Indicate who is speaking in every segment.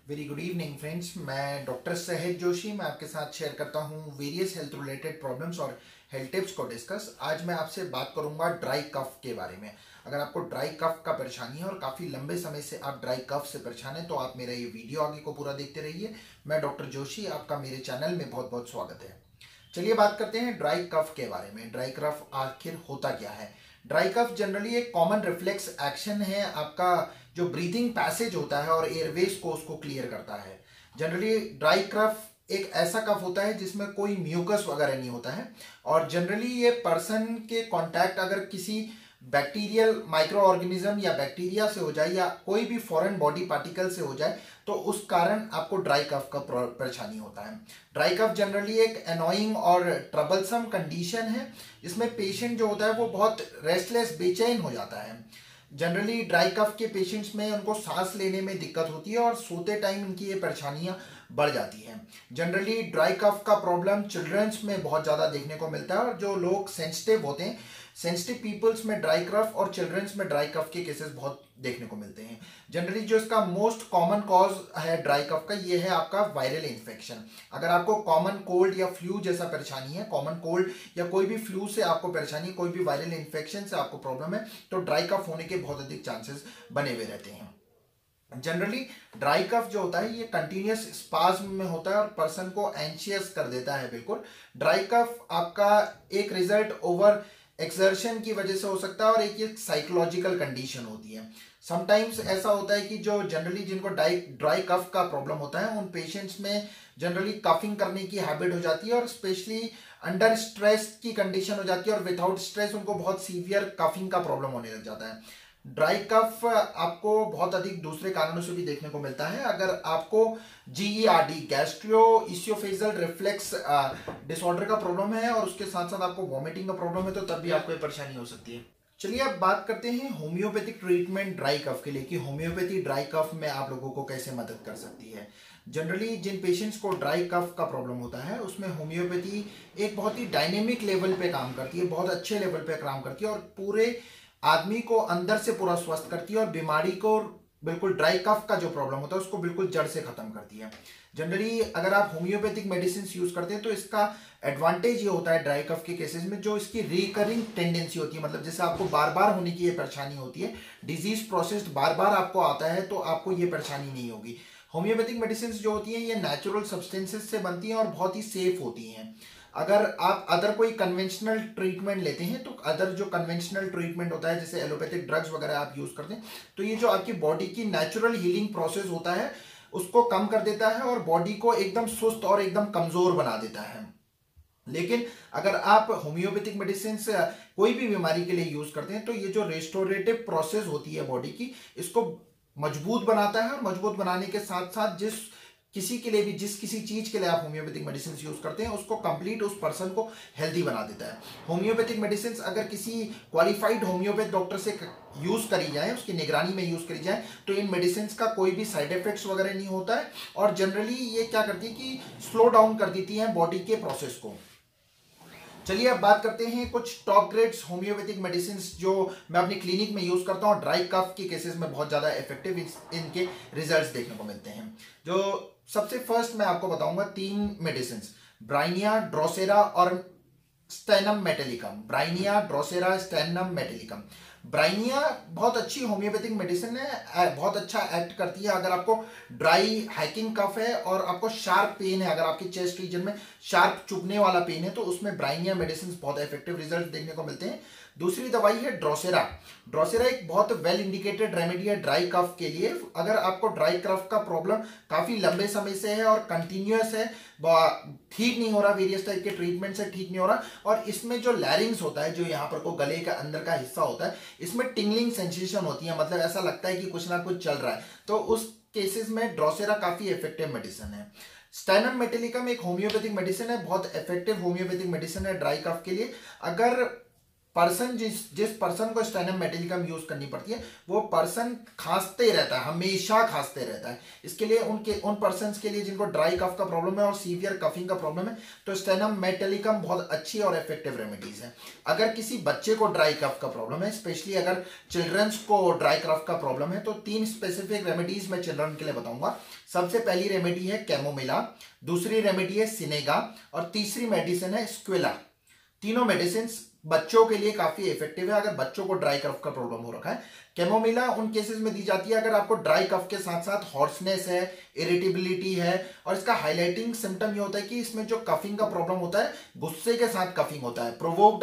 Speaker 1: Very good evening friends. मैं doctor Sahaj Joshi, मैं आपके साथ शेयर करता हूँ वेरियस हेल्थ रिलेटेड प्रॉब्लम्स और हेल्थ टिप्स को डिस्कस। आज मैं आपसे बात करूंगा ड्राई कफ के बारे में। अगर आपको ड्राई कफ का परेशानी है और काफ़ी लंबे समय से आप ड्राई कफ से परेशान हैं तो आप मेरा ये वीडियो आगे को पूरा देखते रहिए। मैं डॉक्टर जोशी, आपका मेरे चैनल में बहुत बहुत स्वागत है। चलिए बात करते हैं ड्राई कफ के बारे में। ड्राई कफ आखिर होता क्या है? ड्राई कफ जनरली एक कॉमन रिफ्लेक्स एक्शन है। आपका जो ब्रीथिंग पैसेज होता है और एयरवेज को उसको क्लियर करता है। जनरली ड्राई कफ एक ऐसा कफ होता है जिसमें कोई म्यूकस वगैरह नहीं होता है, और जनरली ये पर्सन के कांटेक्ट अगर किसी बैक्टीरियल माइक्रो ऑर्गेनिज्म या बैक्टीरिया से हो जाए या कोई भी फॉरेन बॉडी पार्टिकल से हो जाए तो उस कारण आपको ड्राई कफ का परेशानी होता है। ड्राई कफ जनरली एक एनोइंग और ट्रबलसम कंडीशन है। इसमें पेशेंट जो होता है वो बहुत रेस्टलेस, बेचैन हो जाता है। जनरली ड्राई कफ के पेशेंट्स में उनको सांस लेने में दिक्कत होती है और सोते टाइम इनकी ये परेशानियां बढ़ जाती हैं। जनरली ड्राई कफ का प्रॉब्लम चिल्ड्रंस में बहुत ज़्यादा देखने को मिलता है, और जो लोग सेंसिटिव होते हैं, सेंसिटिव पीपल्स में ड्राई कफ और चिल्ड्रंस में ड्राई कफ के केसेस बहुत देखने को मिलते हैं। जनरली जो इसका मोस्ट कॉमन कॉज है ड्राई कफ का, ये है आपका वायरल इन्फेक्शन। अगर आपको कॉमन कोल्ड या फ्लू जैसा परेशानी है, कॉमन कोल्ड या कोई भी फ्लू से आपको परेशानी है, कोई भी वायरल इन्फेक्शन से आपको प्रॉब्लम है, तो ड्राई कफ होने के बहुत अधिक चांसेस बने हुए रहते हैं। जनरली ड्राई कफ जो होता है ये कंटिन्यूस स्पाज्म में होता है और पर्सन को एंशियस कर देता है। बिल्कुल, ड्राई कफ आपका एक रिजल्ट ओवर एक्सर्शन की वजह से हो सकता है और एक साइकोलॉजिकल कंडीशन होती है। समटाइम्स ऐसा होता है कि जो जनरली जिनको ड्राई कफ का प्रॉब्लम होता है उन पेशेंट्स में जनरली कफिंग करने की हैबिट हो जाती है, और स्पेशली अंडर स्ट्रेस की कंडीशन हो जाती है, और विदाउट स्ट्रेस उनको बहुत सीवियर कफिंग का प्रॉब्लम होने लग जाता है। ड्राई कफ आपको बहुत अधिक दूसरे कारणों से भी देखने को मिलता है। अगर आपको GERD, gastro oesophageal reflex disorder का प्रॉब्लम है और उसके साथ साथ आपको वॉमिटिंग का प्रॉब्लम है तो तब भी आपको ये परेशानी हो सकती है। चलिए अब बात करते हैं होम्योपैथिक ट्रीटमेंट ड्राई कफ के लिए, कि होम्योपैथी ड्राई कफ में आप लोगों को कैसे मदद कर सकती है। जनरली जिन पेशेंट्स को ड्राई कफ का प्रॉब्लम होता है उसमें होम्योपैथी एक बहुत ही डायनेमिक लेवल पे काम करती है, बहुत अच्छे लेवल पे काम करती है, और पूरे आदमी को अंदर से पूरा स्वस्थ करती है और बीमारी को बिल्कुल ड्राई कफ का जो प्रॉब्लम होता है उसको बिल्कुल जड़ से खत्म करती है। जनरली अगर आप होम्योपैथिक मेडिसिन यूज करते हैं तो इसका एडवांटेज ये होता है ड्राई कफ के केसेस में, जो इसकी रिकरिंग टेंडेंसी होती है, मतलब जैसे आपको बार बार होने की ये परेशानी होती है, डिजीज प्रोसेस बार बार आपको आता है तो आपको ये परेशानी नहीं होगी। होम्योपैथिक मेडिसिन जो होती है ये नेचुरल सब्सटेंसेस से बनती हैं और बहुत ही सेफ होती हैं। अगर आप अदर कोई कन्वेंशनल ट्रीटमेंट लेते हैं तो अदर जो कन्वेंशनल ट्रीटमेंट होता है जैसे एलोपैथिक ड्रग्स वगैरह आप यूज करते हैं तो ये जो आपकी बॉडी की नेचुरल हीलिंग प्रोसेस होता है उसको कम कर देता है और बॉडी को एकदम सुस्त और एकदम कमजोर बना देता है। लेकिन अगर आप होम्योपैथिक मेडिसिन कोई भी बीमारी के लिए यूज करते हैं तो ये जो रेस्टोरेटिव प्रोसेस होती है बॉडी की, इसको मजबूत बनाता है, और मजबूत बनाने के साथ साथ जिस किसी चीज के लिए आप होम्योपैथिक मेडिसिन यूज करते हैं उसको कंप्लीट उस पर्सन को हेल्दी बना देता है। होम्योपैथिक मेडिसिन अगर किसी क्वालिफाइड होम्योपैथ डॉक्टर से यूज करी जाए, उसकी निगरानी में यूज करी जाए, तो इन मेडिसिन का कोई भी साइड इफेक्ट्स वगैरह नहीं होता है, और जनरली ये क्या करती है कि स्लो डाउन कर देती है बॉडी के प्रोसेस को। चलिए अब बात करते हैं कुछ टॉप ग्रेड्स होम्योपैथिक मेडिसिन जो मैं अपनी क्लिनिक में यूज करता हूँ। ड्राई कफ के केसेस में बहुत ज्यादा इफेक्टिव इनके रिजल्ट्स देखने को मिलते हैं। जो सबसे फर्स्ट मैं आपको बताऊंगा 3 मेडिसिन, ब्राइनिया, ड्रोसेरा और Stannum Metallicum. Bryonia, Drosera, Stannum Metallicum. Bryonia बहुत अच्छी होम्योपैथिक मेडिसिन है, बहुत अच्छा एक्ट करती है। अगर आपको ड्राई हैकिंग कफ है और आपको शार्प पेन है, अगर आपके चेस्ट रीजन में शार्प चुभने वाला पेन है तो उसमें ब्राइनिया मेडिसिन बहुत इफेक्टिव रिजल्ट देखने को मिलते हैं। दूसरी दवाई है ड्रोसेरा। ड्रोसेरा एक बहुत वेल इंडिकेटेड रेमेडी है ड्राई कफ के लिए। अगर आपको ड्राई कफ का प्रॉब्लम काफी लंबे समय से है और कंटिन्यूअस है, ठीक नहीं हो रहा, वेरियस टाइप के ट्रीटमेंट से ठीक नहीं हो रहा, और इसमें जो लैरिंग्स होता है, जो यहाँ पर को गले का अंदर का हिस्सा होता है, इसमें टिंगलिंग सेंसेशन होती है, मतलब ऐसा लगता है कि कुछ ना कुछ चल रहा है, तो उस केसेस में ड्रोसेरा काफी इफेक्टिव मेडिसिन है। स्टेनम मेटेलिकम एक होम्योपैथिक मेडिसिन है, बहुत इफेक्टिव होम्योपैथिक मेडिसिन है ड्राई कफ के लिए। अगर पर्सन जिस पर्सन को स्टेनम मेटालिकम यूज करनी पड़ती है वो पर्सन खांसते रहता है, हमेशा खांसते रहता है। इसके लिए उन पर्सन के लिए जिनको ड्राई कफ का प्रॉब्लम है और सीवियर कफिंग का प्रॉब्लम है तो स्टेनम मेटालिकम बहुत अच्छी और इफेक्टिव रेमेडीज है। अगर किसी बच्चे को ड्राई कफ का प्रॉब्लम है, स्पेशली अगर चिल्ड्रंस को ड्राई कफ का प्रॉब्लम है, तो 3 स्पेसिफिक रेमेडीज मैं चिल्ड्रन के लिए बताऊंगा। सबसे पहली रेमेडी है कैमोमिला, दूसरी रेमेडी है सिनेगा और तीसरी मेडिसिन है स्क्विला। तीनों मेडिसिन बच्चों के लिए काफी इफेक्टिव है अगर बच्चों को ड्राई कफ का प्रॉब्लम हो रखा है। कैमोमिला उन केसेस में दी जाती है अगर आपको ड्राई कफ के साथ साथ हॉर्सनेस है, इरिटेबिलिटी है, और इसका हाईलाइटिंग सिम्टम ये होता है कि इसमें जो कफिंग का प्रॉब्लम होता है गुस्से के साथ कफिंग होता है,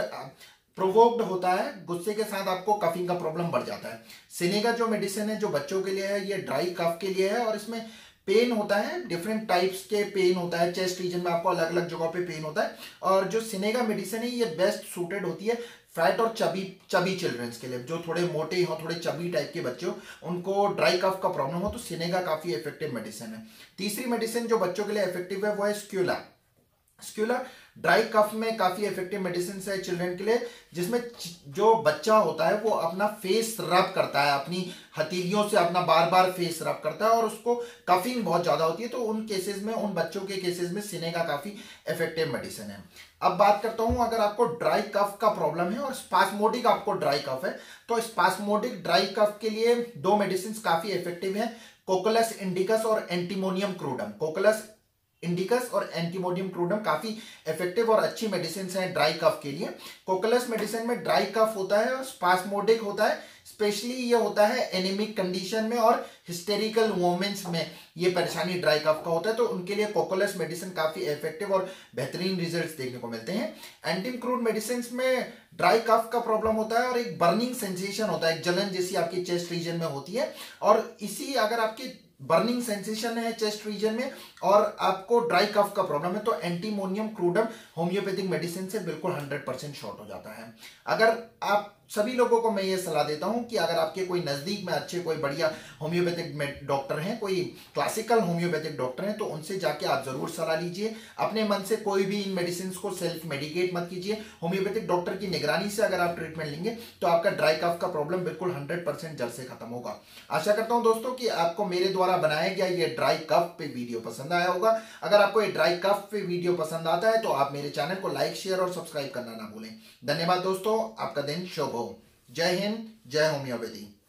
Speaker 1: प्रोवोक्ड होता है, गुस्से के साथ आपको कफिंग का प्रॉब्लम बढ़ जाता है। सिनेगा जो मेडिसिन है जो बच्चों के लिए है ये ड्राई कफ के लिए है और इसमें पेन होता है, डिफरेंट टाइप्स के पेन होता है, चेस्ट रीजन में आपको अलग अलग जगहों पे पेन होता है। और जो सिनेगा मेडिसिन है ये बेस्ट सूटेड होती है फैट और चबी चिल्ड्रंस के लिए, जो थोड़े मोटे हो, थोड़े चबी टाइप के बच्चे हो, उनको ड्राई कफ का प्रॉब्लम हो तो सिनेगा काफी इफेक्टिव मेडिसिन है। तीसरी मेडिसिन जो बच्चों के लिए इफेक्टिव है वो है स्क्यूला। स्क्यूला ड्राई कफ में काफी इफेक्टिव मेडिसिन है चिल्ड्रन के लिए, जिसमें जो बच्चा होता है वो अपना फेस रब करता है, अपनी हथेलियों से अपना बार बार फेस रब करता है और उसको कफिंग बहुत ज्यादा होती है, तो उन केसेस में, उन बच्चों के केसेस में सिनेगा काफी इफेक्टिव मेडिसिन है। अब बात करता हूं अगर आपको ड्राई कफ का प्रॉब्लम है और स्पास्मोडिक आपको ड्राई कफ है तो स्पास्मोडिक ड्राई कफ के लिए 2 मेडिसिन काफी इफेक्टिव है, कोकुलस इंडिकस और एंटीमोनियम क्रूडम। कोकुलस इंडिकस और एंटीमोनियम क्रूडम काफी इफेक्टिव और अच्छी मेडिसिन हैं ड्राई कफ के लिए। कोकुलस मेडिसिन में ड्राई कफ होता है और स्पास्मोडिक होता है, स्पेशली ये होता है एनीमिक कंडीशन में और हिस्टेरिकल वोमेंस में ये परेशानी ड्राई कफ का होता है, तो उनके लिए कोकुलस मेडिसिन काफी इफेक्टिव और बेहतरीन रिजल्ट्स देखने को मिलते हैं। एंटीम क्रूड मेडिसिन में ड्राई कफ का प्रॉब्लम होता है और एक बर्निंग सेंसेशन होता है, एक जलन जैसी आपकी चेस्ट रीजन में होती है, और इसी अगर आपकी बर्निंग सेंसेशन है चेस्ट रीजन में और आपको ड्राई कफ का प्रॉब्लम है तो एंटीमोनियम क्रूडम होम्योपैथिक मेडिसिन से बिल्कुल 100% शॉर्ट हो जाता है। अगर आप सभी लोगों को मैं ये सलाह देता हूं कि अगर आपके कोई नजदीक में अच्छे कोई बढ़िया होम्योपैथिक डॉक्टर हैं, कोई क्लासिकल होम्योपैथिक डॉक्टर हैं, तो उनसे जाके आप जरूर सलाह लीजिए। अपने मन से कोई भी इन मेडिसिन को सेल्फ मेडिकेट मत कीजिए। होम्योपैथिक डॉक्टर की निगरानी से अगर आप ट्रीटमेंट लेंगे तो आपका ड्राई कफ का प्रॉब्लम बिल्कुल 100% जड़ से खत्म होगा। आशा करता हूं दोस्तों कि आपको मेरे द्वारा बनाया गया ये ड्राई कफ पे वीडियो पसंद आया होगा। अगर आपको ये ड्राई कफ पे वीडियो पसंद आता है तो आप मेरे चैनल को लाइक, शेयर और सब्सक्राइब करना ना भूलें। धन्यवाद दोस्तों, आपका दिन शुभ हो। जय हिंद, जय होम्योपैथी।